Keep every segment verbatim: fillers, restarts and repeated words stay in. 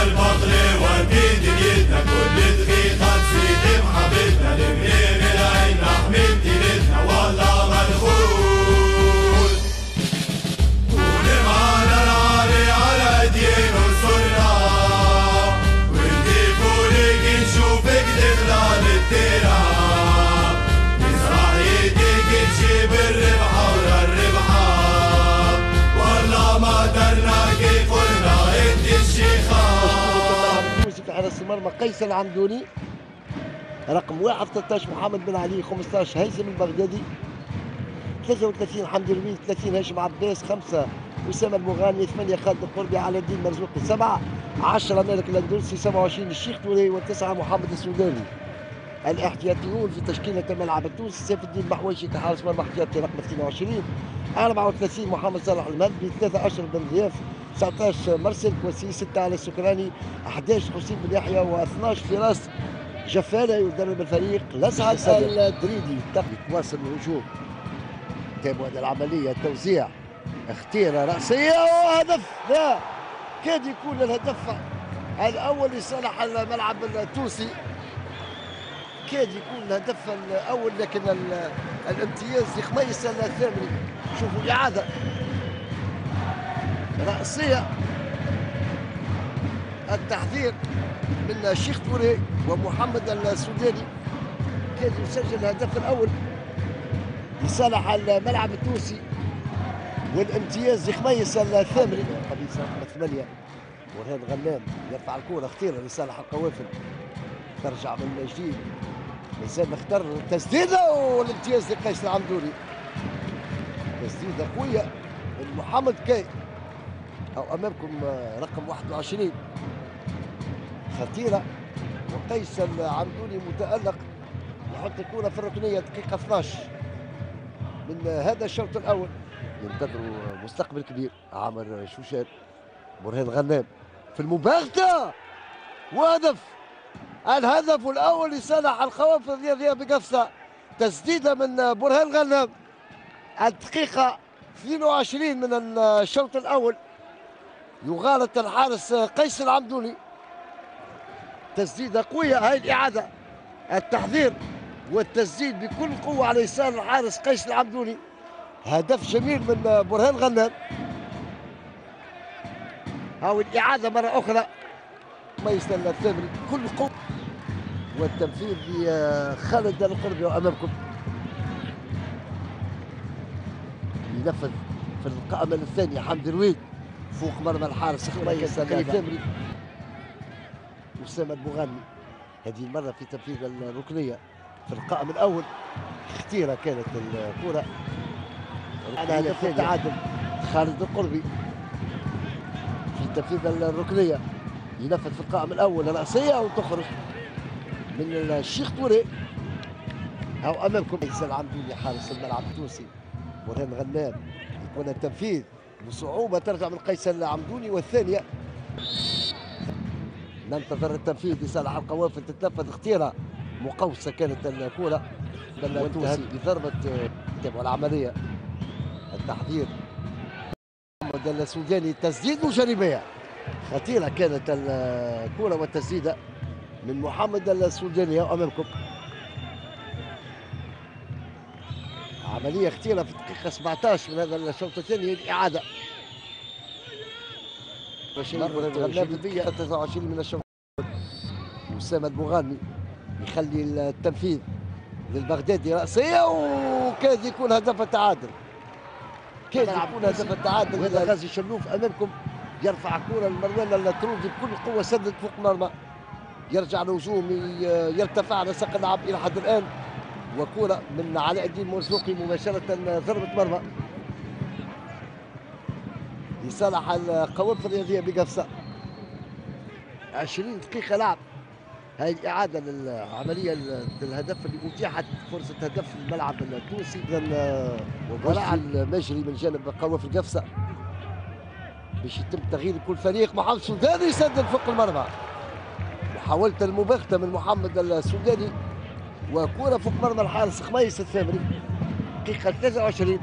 الفقر ودي دنيتنا كل دقيقة تزيد محبتنا نبني من العين نحمي دينتنا والله ما نخون كون معانا العالي على دين انصرنا ونضيفوا لك نشوفك دخلة للديرة نزرع ايديك نجيب الربحة ورا الربحة والله ما درنا كيف قلنا انت الشيخة. في حرس المرمى قيس العمدوني، رقم واحد ثلاثة عشر محمد بن علي، خمسة عشر هيثم البغدادي، ثلاثة وثلاثين حمد الرويد، ثلاثين هاشم عباس، خمسة أسامة المغني، ثمانية خالد القربي، على الدين مرزوقي، سبعة عشرة مالك الاندلسي، سبعة وعشرين الشيخ توري، وتسعة محمد السوداني. الاحتياطيون في تشكيلة الملعب التونسي سيف الدين محويشي كحارس مرمى احتياطي رقم اثنين وعشرين، أربعة وثلاثين محمد صالح المهدي، ثلاثة عشر بن ضياف، تسعة عشر مرسل كوسي، ستة على السكراني، أحد عشر حسين بن يحيى، واثناش فراس جفالة يدرب الفريق الأسعد الدريدي. يتواصل الهجوم، تابعوا هذه العملية، التوزيع، اختيار رأسية وهدف، لا كاد يكون الهدف الأول لصالح الملعب التونسي، كاد يكون الهدف الأول، لكن الامتياز لخميس الثامري. شوفوا الإعادة، رأسية، التحذير من الشيخ توري ومحمد السوداني، كاد يسجل الهدف الأول لصالح الملعب التونسي، والامتياز لخميس الثامري. قميص رقم ثمانية برهان غنام يرفع الكرة، اختيرها لصالح القوافل، ترجع من جديد، مازال اختار تسديده والامتياز لقيس العمدوني، تسديده قويه من محمد كاي، او امامكم رقم واحد وعشرين، خطيره، وقيس العمدوني متالق يحط الكره في الركنيه دقيقه اثناش من هذا الشوط الاول. ينتظروا مستقبل كبير عامر شوشان، برهان غنام في المباغته، وهدف، الهدف الاول لصالح القوافل الرياضيه بقفصه، تسديده من برهان غنام، الدقيقه اثنين وعشرين من الشوط الاول، يغالط الحارس قيس العمدوني، تسديده قويه. هاي الاعاده، التحضير والتسديد بكل قوه على يسار الحارس قيس العمدوني، هدف جميل من برهان غنام. هاو الاعاده مره اخرى، ميسر الثامري بكل قوه، والتنفيذ لخالد القربي امامكم، ينفذ في القائمه الثانيه حمد الرويد فوق مرمى الحارس خميس الثامري، أسامة المغني، هذه المره في تنفيذ الركنيه في القائم الاول، اختيره كانت الكره على هدف التعادل، خالد القربي في تنفيذ الركنيه، ينفذ في القائم الاول راسيه وتخرج من الشيخ توري. هاو امامكم قيس العمدوني حارس الملعب التونسي، برهان غنام، يكون التنفيذ بصعوبه، ترجع من قيس العمدوني، والثانيه ننتظر التنفيذ لصالح القوافل، تتنفذ اختيارها مقوسه كانت الكره، وانتهت بضربه. تابعوا العمليه، التحضير محمد السوداني، تسديد وجانبيه خطيره كانت الكره والتسديده من محمد السوداني امامكم، عمليه خطيره في الدقيقه سبعة عشر من هذا الشوط الثاني. الاعاده غنام في الدقيقه ثلاثة وعشرين من الشوط، أسامة المغني يخلي التنفيذ للبغدادي، رأسية، وكاد يكون هدف التعادل، كاد يكون هدف التعادل. وهذا غازي شلوف امامكم، يرفع كرة لمروان الترودي بكل قوة، سدد فوق مرمى، يرجع الهجوم، يرتفع على ساق اللعب إلى حد الآن، وكرة من علاء الدين مرزوقي مباشرة ضربة مرمى لصالح القوافل الرياضية بقفصة. عشرين دقيقة لعب، هذه إعادة للعملية الهدف اللي أتيحت فرصة هدف الملعب التونسي. إذا وبراء المجري من جانب قوافل قفصة باش يتم تغيير كل فريق. محمد السوداني يسدد فوق المرمى، محاولة المباغتة من محمد السوداني، وكرة فوق مرمى الحارس خميس الثامري، دقيقة ثلاثة وعشرين.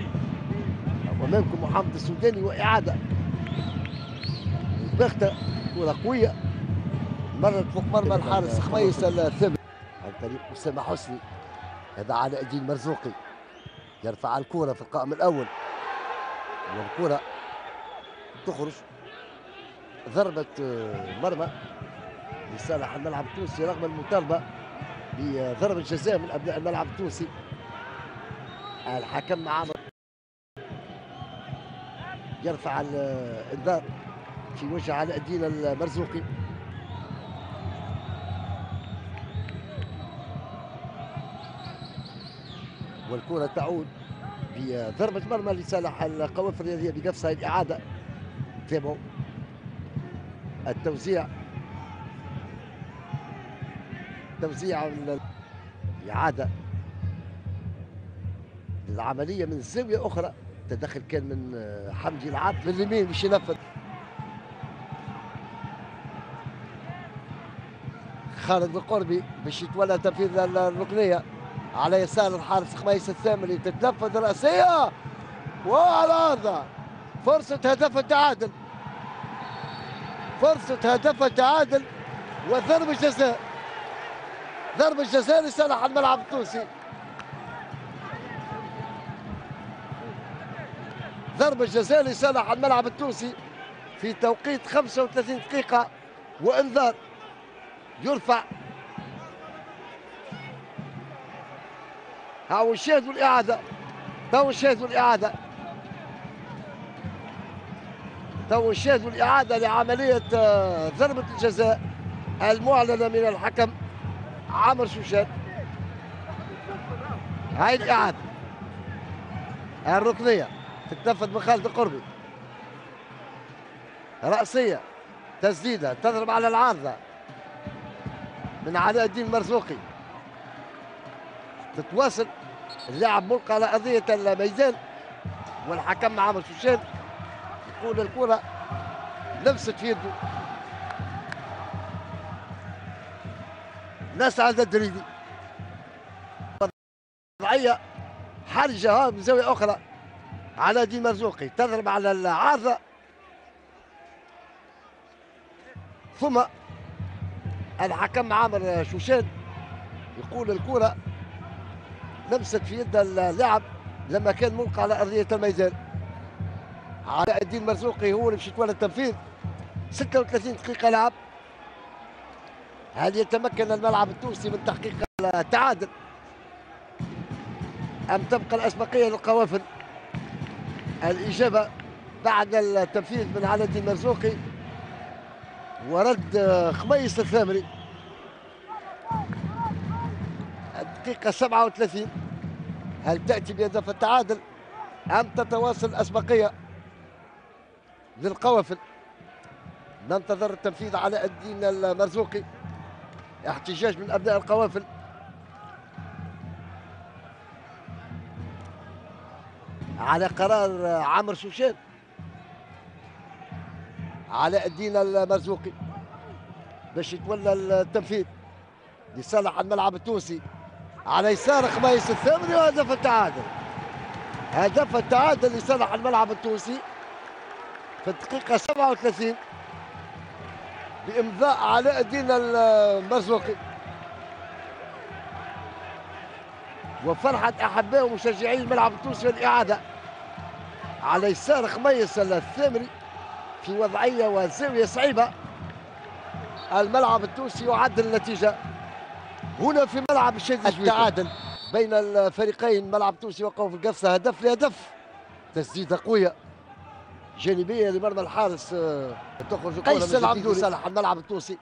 أمامكم محمد السوداني وإعادة مباغتة كرة قوية مرت فوق مرمى الحارس خميس الثامن عن طريق أسامة حسني. هذا علاء الدين مرزوقي يرفع الكرة في القائم الأول والكرة تخرج ضربة مرمى لصالح الملعب التونسي رغم المطالبة بضربة جزاء من أبناء الملعب التونسي. الحكم عامر يرفع الإنذار في وجه علاء الدين المرزوقي. والكرة تعود بضربة مرمى لصالح القوافل الرياضية بقفصها الإعادة. تابعوا التوزيع توزيع الإعادة للعملية من زاوية أخرى. تدخل كان من حمدي العاط لليمين باش ينفذ. خالد القربي باش يتولى تنفيذ الركنية على يسار الحارس خميس الثامري. تتنفذ رأسية وعلى هذا فرصة هدف التعادل. فرصة هدف التعادل وضربة جزاء. ضربة جزاء لصالح الملعب التونسي. ضربة جزاء لصالح الملعب التونسي في توقيت خمسة وثلاثين دقيقة وانذار يرفع. هاو الشاهد والإعادة. تو الشاهد والإعادة. تو الشاهد والإعادة لعملية ضربة الجزاء المعلنة من الحكم عمر شوشان. هاي الإعادة الركنية تتنفذ من خالد القربي. رأسية تسديدة تضرب على العارضة من علاء الدين المرزوقي. تتواصل اللاعب ملقى على أرضية الميدان والحكم عمر شوشان يقول الكرة لمست في يده. نسعد الدريدي وضعية حرجة من زاوية أخرى. علاء الدين مرزوقي تضرب على العارضة ثم الحكم عامر شوشان يقول الكرة لمست في يد اللاعب لما كان ملقى على أرضية الميدان. علاء الدين المرزوقي هو اللي باش يتولى التنفيذ. ستة وثلاثين دقيقة لعب. هل يتمكن الملعب التونسي من تحقيق التعادل أم تبقى الأسبقية للقوافل؟ الإجابة بعد التنفيذ من علاء الدين المرزوقي ورد خميس الثامري. الدقيقة سبعة وثلاثين. هل تأتي بهدف التعادل أم تتواصل الأسبقية للقوافل؟ ننتظر التنفيذ علاء الدين المرزوقي. احتجاج من أبناء القوافل. على قرار عمر شوشان. علاء الدين المرزوقي باش يتولى التنفيذ لصالح الملعب التونسي على يسار خميس الثامري. وهدف التعادل. هدف التعادل لصالح الملعب التونسي في الدقيقة سبعة وثلاثين بإمضاء علاء الدين المرزوقي. وفرحة أحباء ومشجعي الملعب التونسي والإعادة على يسار خميس الثامري في وضعية وزاوية صعيبة. الملعب التونسي يعدل النتيجة هنا في ملعب الشادي. التعادل بين الفريقين ملعب التونسي وقوف القفصة هدف لهدف. تسديدة قوية جانبية لمرمى الحارس تخرج قيس العمدوني لصالح الملعب التونسي.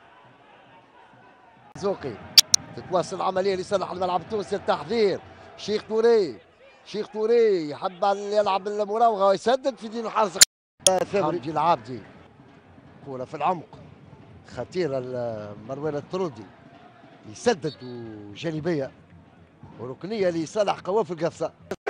زوقي تتواصل العملية لصالح الملعب التونسي. التحذير شيخ توري. شيخ توري يحب يلعب المراوغة ويسدد في دين الحارس ثامري العابدي. كرة في العمق خطيرة مروان الطرودي يسدد وجانبية وركنية لصالح قوافل القفصة.